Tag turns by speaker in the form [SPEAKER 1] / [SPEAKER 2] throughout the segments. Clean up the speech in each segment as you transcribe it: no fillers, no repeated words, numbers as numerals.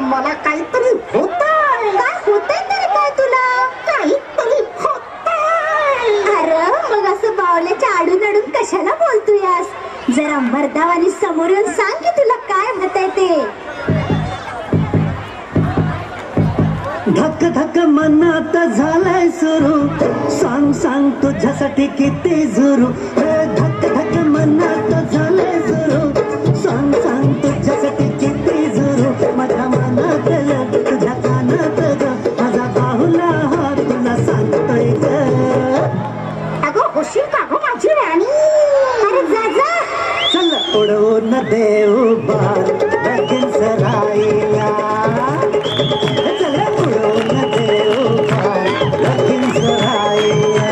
[SPEAKER 1] मला काहीतरी होतंय.
[SPEAKER 2] काय होतंय तरी काय तुला?
[SPEAKER 1] काहीतरी होतंय.
[SPEAKER 2] अरे मग असं बावल्याच्या आडून आडून कशाला बोलतोयास? जरा मर्दावानी समोर येऊन सांग की तुला काय होतंय ते.
[SPEAKER 3] धक धक मनात झालाय सुरू, सांग सांग तुझ्यासाठी किती जुरू. धक धक मनात झालाय सुरू, सांग सांग तुझ्यासाठी किती जुरू. माझ्या मनात तुझ्या कानात ग, माझा बाहुला हा तुला सांगतोय ग.
[SPEAKER 1] अगं होशील का गं माझी राणी?
[SPEAKER 2] अरे जा जा.
[SPEAKER 3] चल उडवून देऊ बार लगीन सराईला. चल उडवून देऊ बार लगीन सराईला.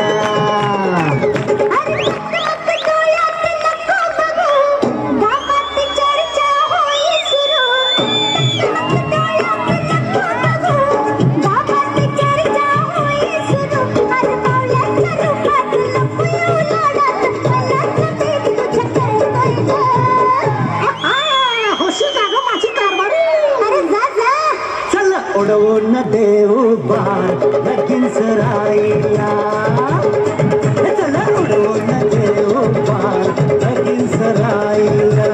[SPEAKER 2] अरे मग डोळ्यात नको बघू, गावात चर्चा होई सुरू. डोळ्यात नको बघू, गावात चर्चा होई सुरू. अरे बावल्याच्या रूपात लपून लढत, मनात तेच तुझ्या करतोय ग.
[SPEAKER 1] होशील का गं माझी कारभारी?
[SPEAKER 2] अरे जा जा.
[SPEAKER 3] चल उडवून देऊ बार लगीन सराईला. चल उडवून देऊ बार लगीन सराईला.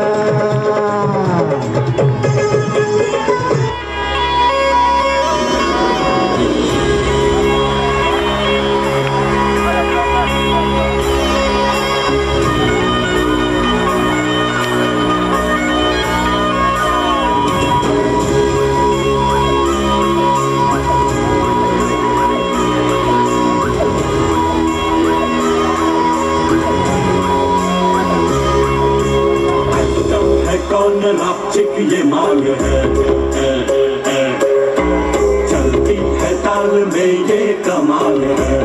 [SPEAKER 4] कौन रापचिक ये मांग है, चलती है ताल में ये कमाल है.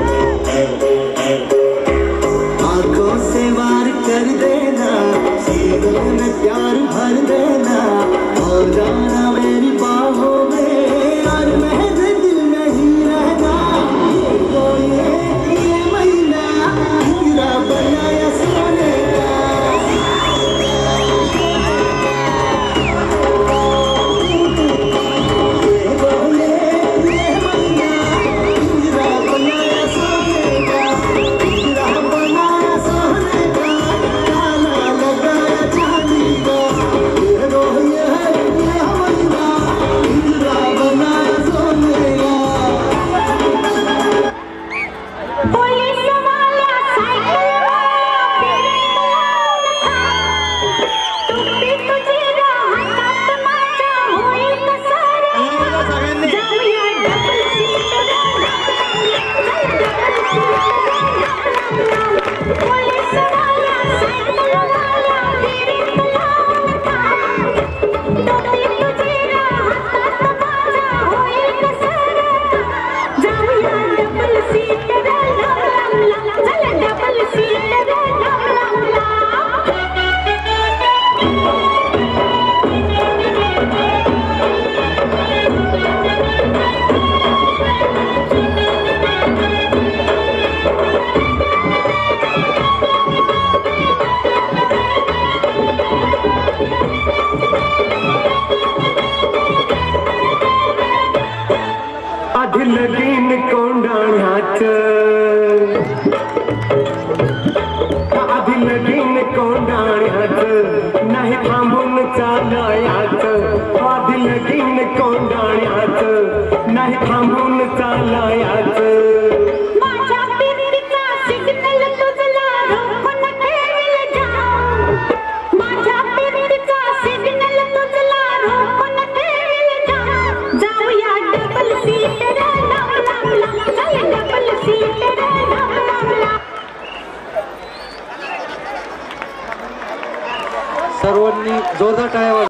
[SPEAKER 3] आंखों से वार कर देना, सीनों में प्यार भर देना, और जाना मेरी बाहों में, और मेरे दिल में ही रहना. ये महीना हीरा बनाया सोने का.
[SPEAKER 5] आधी लगीन कोंडाण्याचं, आधी लगीन कोंडाण्याचं, नाही थांबून चालायचं. आधी लगीन कोंडाण्याचं, नाही थांबून चालायचं.
[SPEAKER 6] सर्वांनी जोरदार टाळ्या वाजवा.